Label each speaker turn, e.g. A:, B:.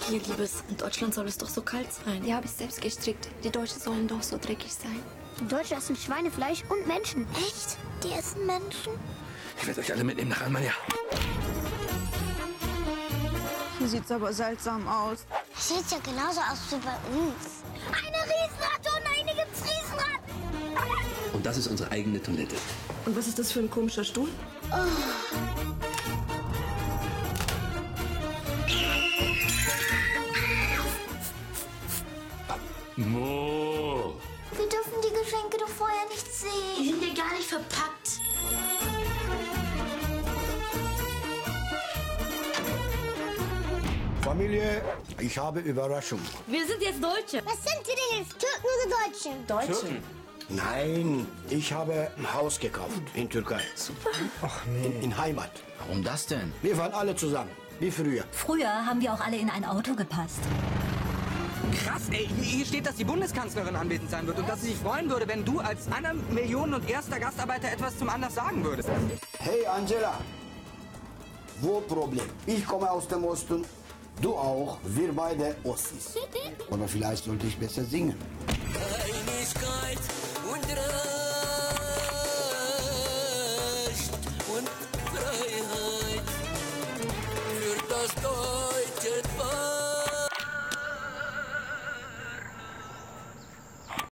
A: Hier, Liebes, in Deutschland soll es doch so kalt sein.
B: Die habe ich selbst gestrickt. Die Deutschen sollen doch so dreckig sein.
C: Die Deutschen essen Schweinefleisch und Menschen. Echt? Die essen Menschen?
D: Ich werde euch alle mitnehmen nach Almania.
E: Hier sieht's aber seltsam aus.
C: Das sieht ja genauso aus wie bei uns. Eine Riesenratte und eine gibt's Riesenratten.
D: Und das ist unsere eigene Toilette.
E: Und was ist das für ein komischer Stuhl?
D: Mo.
C: Wir dürfen die Geschenke doch vorher nicht sehen.
A: Die sind ja gar nicht verpackt.
F: Familie, ich habe Überraschung.
A: Wir sind jetzt Deutsche.
C: Was sind wir denn jetzt? Türken oder Deutsche?
A: Deutsche?
F: Nein, ich habe ein Haus gekauft in Türkei.
A: Super.
F: Ach nee. In Heimat.
G: Warum das denn?
F: Wir waren alle zusammen, wie früher.
H: Früher haben wir auch alle in ein Auto gepasst.
I: Krass, ey, hier steht, dass die Bundeskanzlerin anwesend sein wird und dass sie sich freuen würde, wenn du als einer Millionen und erster Gastarbeiter etwas zum Anlass sagen würdest.
F: Hey Angela, wo Problem? Ich komme aus dem Osten, du auch, wir beide Ossis. Aber vielleicht sollte ich besser singen.
J: Einigkeit und